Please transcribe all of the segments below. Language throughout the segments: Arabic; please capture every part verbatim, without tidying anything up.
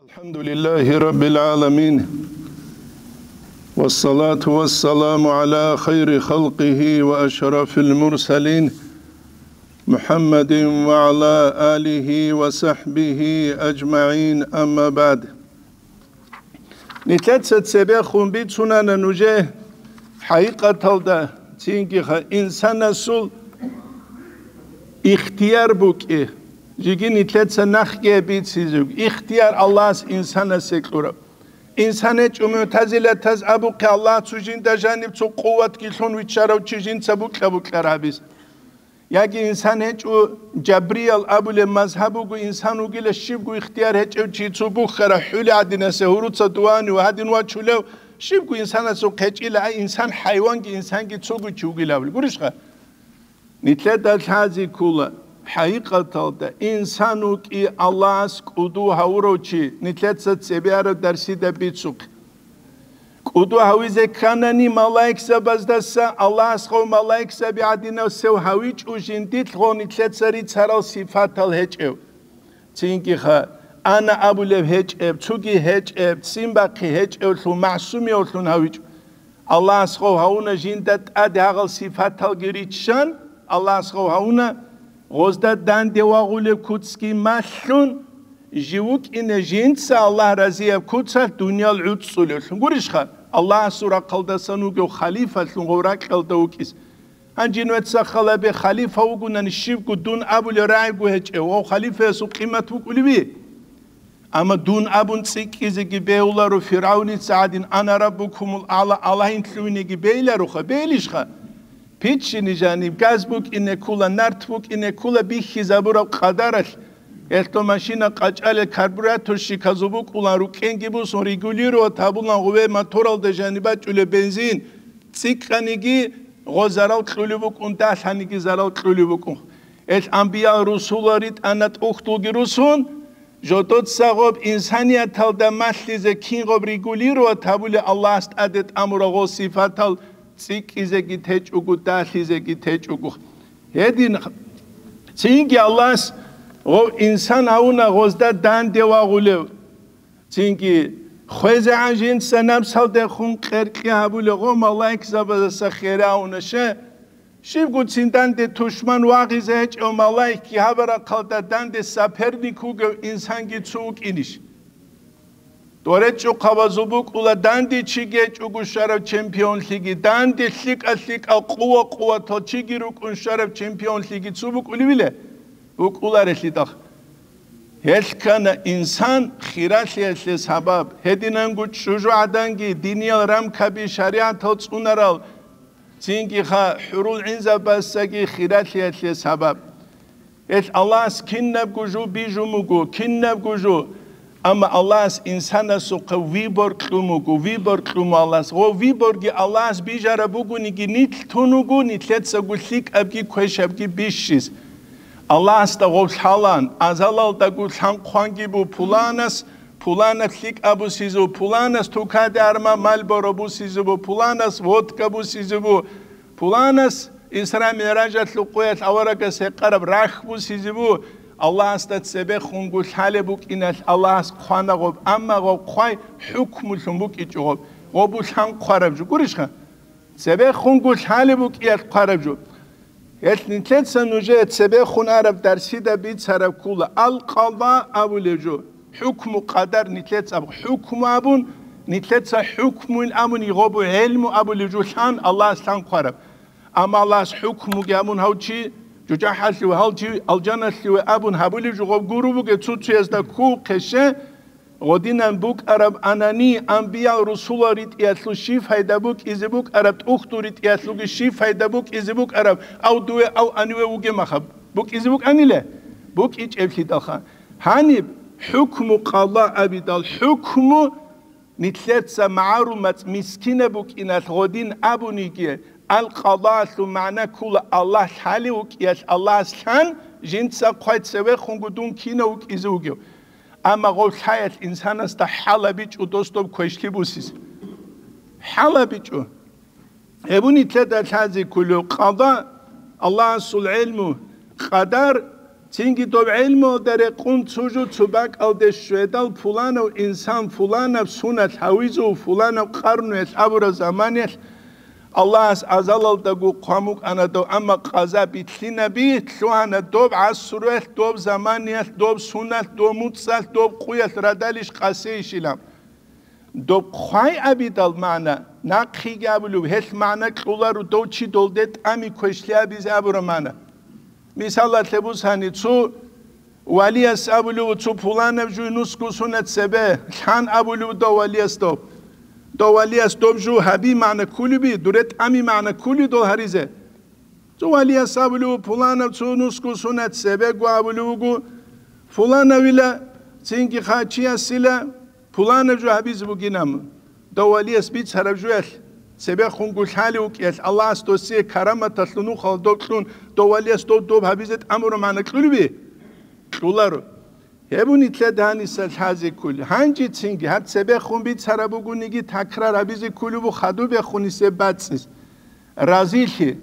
الحمد لله رب العالمين والصلاة والسلام على خير خلقه وأشرف المرسلين محمد وعلى آله وصحبه أجمعين أما بعد نتلت سبيخون بيتسونا نجيه حقيقة الدا تينكي إنسان سول اختيار بوكي جيجي نتلت نخجي بيتسيزوك اختيار الله إنسان سيكورا إنسان جمع تزيلة تز أبوك الله تجين دجانب تو قوة كيلون ويتشارو تجين تبوك لبوك لرابيس ياجي إنسان هجو جبريل أبو المذهبو إنسانو جل الشيبو اختيار هجو تشيتو بخرا حولي عدنا سهورو تصدواني وهادين واتشولو شيبو إنسان سوق هج إلا إنسان حيوان جي إنسان جي تسوقو تشوقي لابل قرشخا نتلت الحازي كولا حقيقة الدا إنسانو كي الله سكودو هاوروشي نتلت سبيارو درسي دا بيتسوق كودو هاويزي كاناني ملايك سبازدسا الله سخو ملايك سبيعدنا سو هاويج وجنديت لغو نتلت سري تسارو صفات الهجئو تينكي خا أنا أبو لب هجئب توكي هجئب تسيمباقي هجئو لو معصومي ولو هاويج الله سخو هاونا جندت أدي هاغل صفات الغريتشان الله سخو هاونا غزدت دان دواغول كوتسكي مالون جيوك إن جنس الله رزيه كوتسا دنيا العود صلول غوريشخا الله سورة قلدسانوغو خليفة لنغوراك قلدوكيس هنجينوات سخلا بخليفة وقونا نشيبكو دون أبو لرايقو هجئو و خليفة يسو قيمتو قلبي أما دون أبو نسيكيزي بيولارو فرعوني سعادين أنا ربكم الأعلى الله انتلويني بيلارو خا بيليشخا بيتشيني جانب غازبوك إنه كولا نارتبوك إنه كولا بيخي زبورا قدرش Esto maşina kaçale karbüratör şikazubuk ulan rukengi bu son reguliro tabulan gove motoral de janibat öyle benzin tsikhanigi gozaral klulubuk unta hanigi zaral klulubuk el anbiya rusularit anat uxtul girusun jotot sagob insaniyat alda maslize kingob reguliro tabule Allah ast adet amura go sifatal tsikize giteç ugu dahlize giteç ugu hedin tsingi Allah o insan avuna gozda dan devagulev çünkü خوزه عجین سنم سال دخون خرقی هبول قوم الله اکزابه سخیره اونشه شیب گود سندن ده تشمن واقعیزه هچ ام الله اکی هبرا قلده دن ده سپرنیکوگو انسان گی چوک اینیش دوره چو قوازو بوک اولا دن ده چی گیچ اوگو شرف چمپیون لیگی دن ده لیک اللیک القوة قوة تا چی گیروک اون شرف چمپیون لیگی چو بوک اولی بیله بوک اولا رسلی داخل هلكان إنسان خيرات للسبب هدينان قد شجوع دانجي دينيال رام كبي شريعة تصونرال تينجي خا حرول عنزة بساقي خيرات للسبب إت الله كنب جوجو بيجو مجو كنب جوجو أما الله إنسان سوق ويبر كلمجو ويبر كلم الله هو ويبرجي الله بيجرا بوجو نيجي نيت تونوجو نيتلت سقولك أبكي كويش أبكي بيشيز Allah astagol halan azalal da gul hangi bu pulanas pulanas lik abu sizu pulanas tukadarma malboro bu sizu bu pulanas vodka bu sizu bu pulanas İsra mirajat luqiyat awaraka seqarab rakh bu sizu bu Allah astat sebe khungul halebuk inal Allah as khana gob amma gob khoy hukmul humbuk ijob gobul han qarabju gurishkha sebe khungul halebuk iyat qarabju يتنتلت سنوجه تسبه خون عرب درسي ده بيت سرب كولا القضاء أبو لجو حكم قدر نتلت أبو حكم أبون نتلت حكم الأمن يغبو علم أبو لجو شان الله سان قرب أما الله حكم جامون هاوشي جوجا حسي وهالشي الجنة سوى أبون هابو لجو غب جروبو كتوت يزدا كو كشه غدينان بوك عرب أناني أنبياء رسول ريت يسلو شيف هيدا بوك إذا بوك عرب أختو ريت يسلو شيف هيدا بوك إذا بوك عرب أو دوه أو أنوه وجه مخب بوك إذا بوك أني له بوك إيش أفلي دالخان هاني حكم قضاء أبي دال حكم نتلت سمعرومات مسكينة بوك إن الغدين أبو نيجي القضاء ثم معنى كل الله حالي وك يس الله سان جنس قايد سوى خنقدون كينا وك إذا وجه أما قول حياة إنسان است حالا بيج ودوستوب كويشكي بوسيس حالا بيجو ابوني تلات هذه كله قضاء الله سل علمه قدر Çünkü to ilmo dere kun çocuğu çubak al de şuedal fulano insan fulana sunat havizu fulana karnuet abura zamanet Allah azal al da gu qamuk anado ama qaza bitlina bit şuana dob asruet dob zamaniyet dob sunat dob mutsal dob quyat radalish qase ishilam dob khay abidal mana naqhi gabulu hes mana qularu do chi doldet ami koshlia biz abura mana Misalla tebus hani tu waliyas abulu tu pulana ju nusku sunet sebe kan abulu do waliyas do do waliyas do ju habi mana kulübi duret ami mana kulü do harize tu waliyas abulu pulana tu nusku sunet sebe gu abulu gu fulana vila çünkü khaçiya sila pulana ju habiz bu ginam do waliyas bit sarabjuel Sebe khungul hali ukiyas Allah astosi karamat aslunu khaldoklun dovalias do do habizet amru mana kulbi dolaru hebun itle dani sal hazi kul hanji tingi hat sebe khun bit sarabugunigi takrar habizi kulubu khadu be khunise batsis razilhi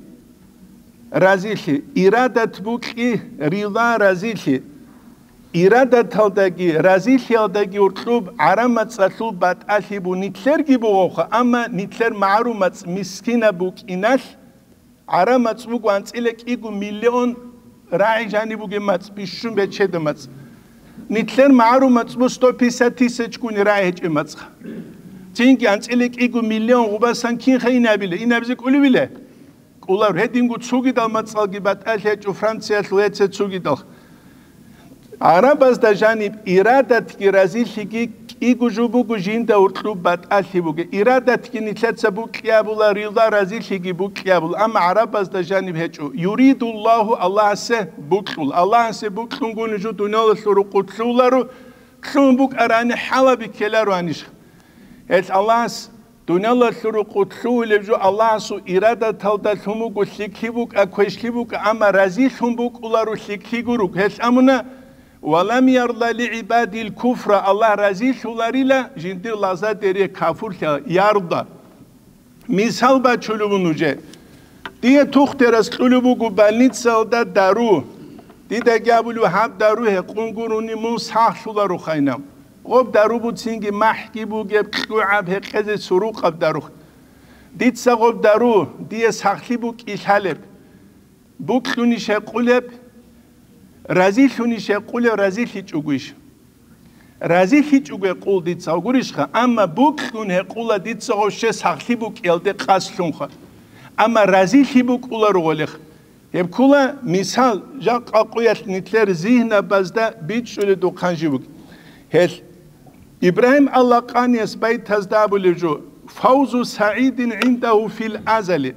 razilhi iradat buqi rida razilhi iradat haldagi razilhi haldagi urtlub aramat satlub bat alhibu nitler gibi oxa ama nitler ma'rumat miskina buqinas aramat buq antilek igu milyon ra'i jani bugemat bishum bechedemat nitler ma'rumat bu sto pisatisech kun ra'i hemat çünkü antilek igu milyon ubasan kin khayna bile inabzik ulu bile ular hedingu tsugidalmat salgibat alhechu Fransa luetse tsugidal Arabas da janib iradat ki razilhigi igu jubu gujinda urtlub bat alhibuge iradat ki nitletsa bu qiyabula rida razilhigi bu qiyabul ama arabas da janib hechu yuridullahu Allah se buqul Allah se buqun gunuju dunyalı suru qutluları tlun buk arani halabi kelaru anish et Allah dunyalı suru qutlu levju Allah su iradat talda thumu gu likhibuk akweşlibuk ama razilhum ularu likhiguruk het amuna وَلَمْ يَرْضَ لِعِبَادِ الْكُفْرَ Allah razil şularıyla jindir laza deri kafur yarda. Misal ba çulubunuce. Diye tuhteras çulubu gubalnitsa da daru. Dide gabulu hab daru he qunguruni musah şuları khaynam. Qob daru bu singi mahki bu geb qluab he qeze suruq ab daru. Ditsa qob daru diye sakhli bu ilhaleb. Bu qluni şequleb Razil şuni şekule razil hiç uguiş. Razil hiç ugu qul dit sagurişxa ama bu kun he qula dit sagoşe saxli bu elde qaslunxa. Ama razil hi bu qula rolex. Hep kula misal ja qaquyat nitler zihna bazda bit şöyle dokanji bu. Hel İbrahim Allah qaniyas bayt tazdabuluju fawzu sa'idin indahu fil azali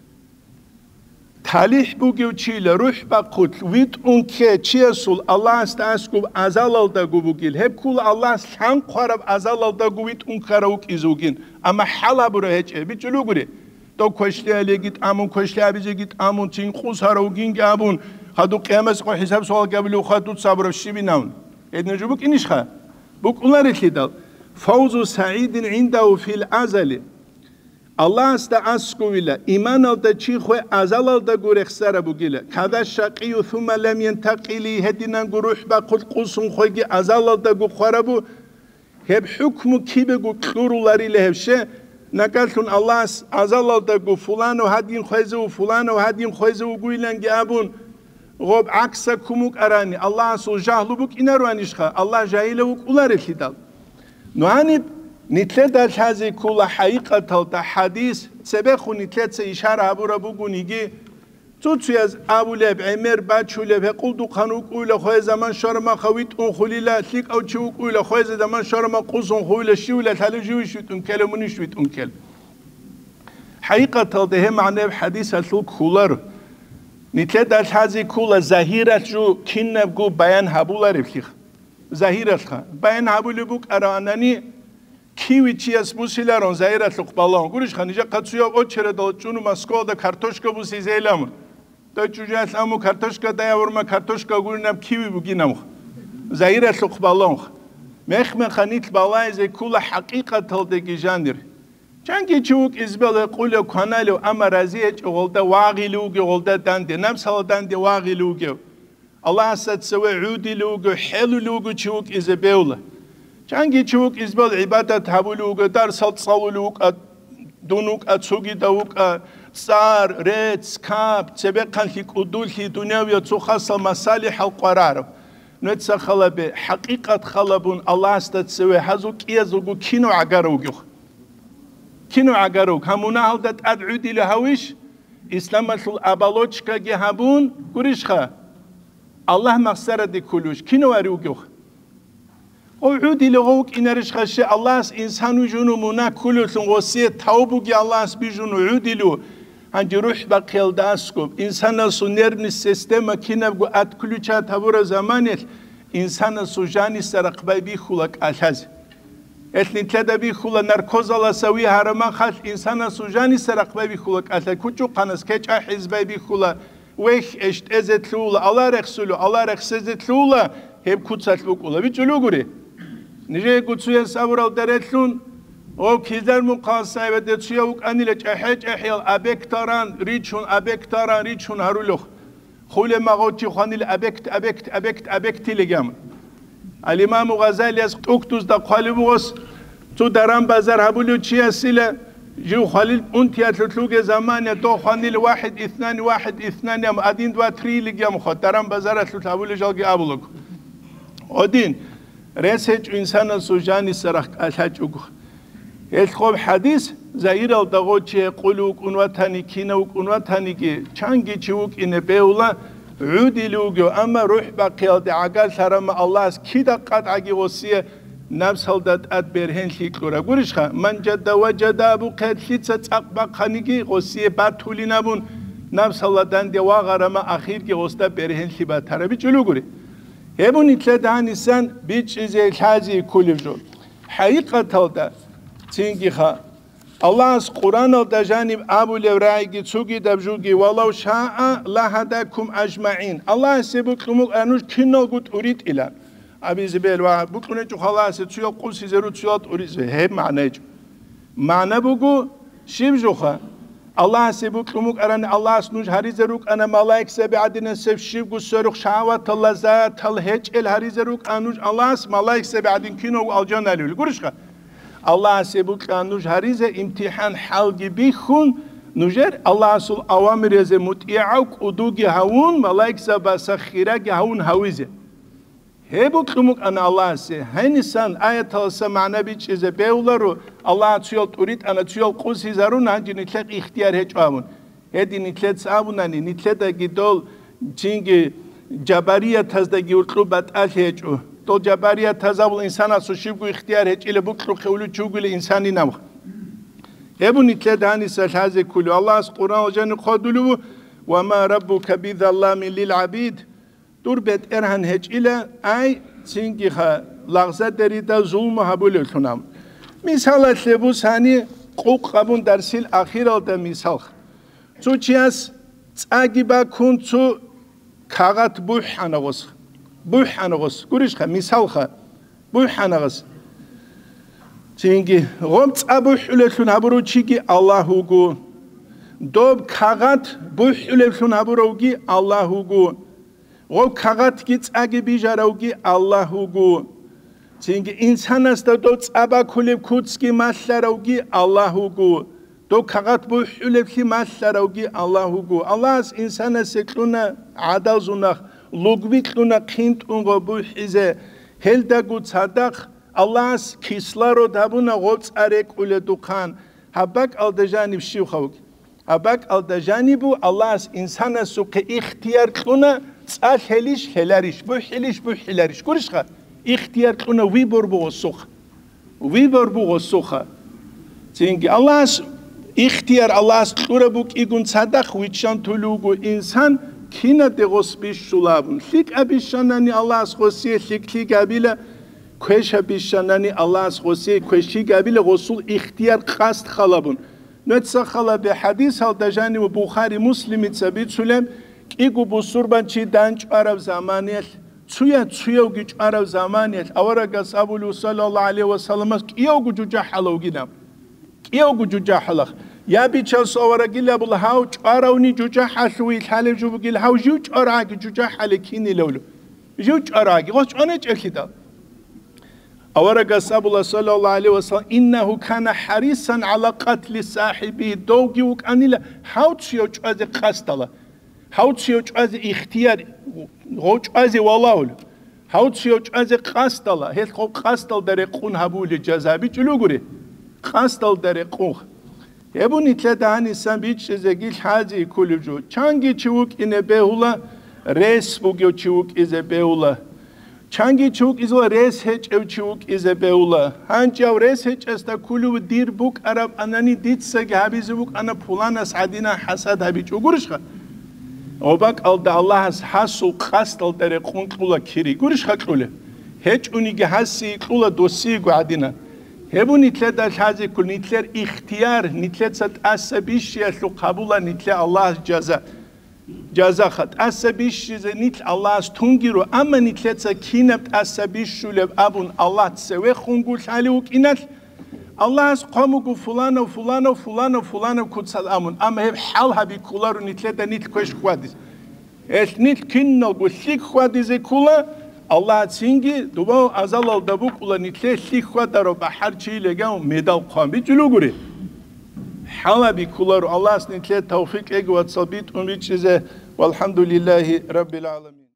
Talih bu gevçiyle ruh bakut vit unke çiesul Allah staskub azalalda gubugil hep kul Allah san qarab azalalda guvit unkaravuk izugin ama hala bura hiç bir çulu guri to koşliyale git amun koşliyabize git amun çin qusharavugin gabun hadu qiyamas qo hisab sual gablu khatut sabr shibinam ednejubuk inishha buk ular etlidal fawzu sa'idin indahu fil azali Allah asta askuvila iman alda çiğwe azal alda gurexsara bugile kada shaqiyu thumma lam yantaqili hedinan guruh ba qul qusun khogi azal alda gu kharabu hep hukmu kibe gu qurular ile hevşe nakalsun Allah azal alda gu fulano hadin khoyzu fulano hadin khoyzu guilan gabun gob aksa kumuk arani Allah su jahlu buk inaruanishha Allah jahiluk ular elhidal nuanib Nitlet alhazi kula haqiqatal ta hadis sebekhu nitlet se işara abura bugunigi tutsuyaz abuleb emer bachuleb quldu qanuk uyla khoy zaman sharma khawit un khulila lik au chuk uyla khoy zaman sharma qusun khuyla shiwla thalju shutun kalamun shutun kel haqiqatal de ma'na hadis al kular nitlet alhazi kula zahirat ju kinnab gu bayan habular ifkh zahirat kha bayan habulubuk aranani Kiwi çiyas musilaron zairat luqbalon gurish khanija qatsuya oçere dal çunu maskoda kartoshka bu sizelam da çujas amu kartoshka da yavrma kartoshka gurinam kiwi buginam zairat luqbalon mehme khanit balaize kula haqiqat haldagi jandir chanki çuk izbele qulu kanalu ama raziyet olda wagilu olda dande nam saladan de wagilu الله سد سوى عودي لوجو حلو لوجو تشوك إذا بيولا جانجي تشوك إزبال عبادة هبولوجو دار سلط صولوك دونوك أتسوجي دوك صار ريت سكاب تبقى في قدول في دنيا ويتخصص مصالح القرار نتسخل بحقيقة خلبون الله استتسوي هزوك يزوجو كينو عجروجو كينو عجروج همونا هلدت أدعودي لهويش إسلام الشل أبالوتشكا جهابون قريشخا الله مغسر دي كلوش كينو أروجو وعودي لغوك إنرش خشي الله إنسان جنو منا كلوش وصية توبوجي الله بيجنو عودي له عند روح بقيل داسكوب إنسان سنرن السيستم كنا بقو أتكلوشا تبور زمانه إنسان سجاني سرقبي بيخولك ألهز إثنين تلادا بيخولا نركوز الله سوي هرمان خال إنسان سجاني سرقبي بيخولك ألهز كوچو قناس كيش أحزبي بيخولا ويخ اشت ازت لولا الله رخصلو الله رخصزت لولا هب كوتسات لوكولا بيجلو غوري نجي كوتسويا سابرال درتلون او كيزر مقاساي ودتسويا وك انيل احج احيال ابيكتاران ريچون ابيكتاران ريچون هارولوخ خول ماغوتي خانيل ابيكت ابيكت ابيكت ابيكت لگام الامام غزالي از اوكتوز دا قالبوس تو درام بازار هبولو چي اسيله جو خليل أنت يا تطلق زمان دو خانيل واحد اثنان واحد اثنان يوم أدين دوا تري لقيام خد ترام بزارة تطلق جالجي أبلغ أدين رأسج إنسان سجاني سرق أشج أجو الخوب حديث زاير الدغوت يقولوك أنواتني كينوك أنواتني كي چانجي چوك إن بيولا عودي لوجو أما روح بقيل دعاء سرما الله كيدا قد عجي وصية نفس هلدت أد برهن شكلورا قرشها من جد وجد أبو قد شتت أقبق خنيجي غسية باتولي نبون نفس هلدان دي واغرما أخير كي غستا برهن شبات ترى بيجلو قري هبون إتلادان إنسان بيج إزي الحاجي كل جو حقيقة هلدا تنجي خا الله از قرآن هلدا جانب أبو لورايجي تسوغي دبجوغي ولو شاء لهداكم أجمعين الله سيبوك لموك أنوش كنو قد أريد إلان أبي زبيل واحد بكرة جو خلاص تسوي قوس يزرو تسوي أوريز هي معناه جو معناه بقول شيب جوخا الله سبوك لموك أران الله سنوج هاري زروك أنا ملاك سبعدين سب شيب جو سرق شعوات الله زات الله هج ال هاري زروك أنوج الله س ملاك سبعدين كينو الجنة لول قرشخا الله سبوك أنوج هاري ز امتحان حال جبيخون نجر الله سول أوامر ز متيعوك ودوجي هون ملاك سبا سخيرة هون هويزه هبوك لموك أنا الله سي هنسان آية الله معنا بيش إذا بيولارو الله تيول تريد أنا تيول قوسي زارون هنجي نتلق اختيار هج آمون هدي نتلق سابوناني نتلق داقي دول جنگي جبارية تزداقي ورطلوبات آل هج دول جبارية تزاول إنسان أسو شبكو اختيار هج إلا بوك لو خولو چوغو لإنساني نمخ هبو نتلق هنسان هذا كله الله اس قرآن وجان قدلو وما ربك بظلام للعبيد دور بيت إرهن هج إلى أي تنجيها لغزة دريدا ظلم هبول الثنام مثال تلبوس هني قوق قبون درسيل أخير ده مثال تو چیاس تاگیبا کن تو کاغت بوح انغوس بوح انغوس گوریش خا مثال خا بوح انغوس تنجي غمت أبوح لثن هبرو چيجي الله هو دوب کاغت بوح لثن هبروگي الله هو غو کاغت گیت اگه بیجاروگی الله هو چنگ انسان است دو ابا کلب کوتسکی ماشلاروگی الله هو دو کاغت بو حلبکی ماشلاروگی الله هو الله از انسان سکلونا عدل زنخ لوگویکلونا قینت اونگو بو حیزه هل دگو صدق الله از کیسلارو دابونا غوت ارک اول دکان هبک الدجانب شیو خوک هبک الدجانبو الله از انسان سوق اختیار کلونا سال هلیش هلاریش بو هلیش بو هلاریش گوش خا اختیار کنه وی بر بو سوخ وی بر بو سوخ چنگ الله اختیار الله کور بوک ایگون صدق ویچان تلوگو انسان کینا دغوس بیش شلابون لیک ابیشانانی الله خوسی لیک لیک ابیله کوش ابیشانانی الله خوسی کوشی ابیله رسول اختیار قصد خلابون نتسا خلا به حدیث هل دجانی و بخاری مسلمی ثابت سلم ایگو بسوربان چی دانچ عرب زمانیت چویا چویا گیج عرب زمانیت اورگاس ابو صلی الله علیه و سلم کیو گوجو جحلو گیدم کیو گوجو جحلخ يا بيتشاس أورجيلا بالهاو أراوني جوجا حلوي الحالة جو بقول هاو جوج أراجي جوجا حالكيني لولو جوج أراجي غش أنا جاكيدا أورجا سابولا صلى الله عليه وسلم إنه كان حريصا على قتل صاحبه دوغي وكانيلا هاو تشيوج أز قستلا هاو تشيوج أز اختيار غوج أز والله هاو تشيوج أز قستلا هيك قستل دريقون هبول جزابي جلوغري قستل دريقون يبوني تلاتاني سامبيتش زجيل حاجي كل جو چانگي چوك إنه بهولا ريس بوغيو چوك إزه بهولا چانگي چوك إزه ريس هج او چوك إزه بهولا هانچ او ريس هج استا كلو دير بوك عرب أناني ديت سگ هابي زبوك أنا پولان سعدينا حسد هابي چو گورشخا وباك ألد الله حاسو قاستل داره قنقولا كيري گورشخا قوله هج اونيگه حاسي قولا دوسي قعدينا هبو نتلد الحاجة كل نتلر اختيار نتلد ست أسبيش يسلو قبولا نتلر الله جزاء جزاء خد أسبيش نتل الله استنجرو أما نتلد ست كينبت أسبيش شلب أبون الله تسوي خونقول حاليوك إنت الله قامو فلان وفلان وفلان وفلان وكتسال أمون أما هب حالها بكولارو نتلد نتل كوش خواديز نتل كنو قلتك خواديز كولا الله تسينجي دوبا أزال الدبوك ولا نتلي شيخ ودارو بحر شيء لقاو ميدال قام بيجلوغري حالا بكولارو الله سنتلي توفيق إجوات صبيت أمي والحمد لله رب العالمين.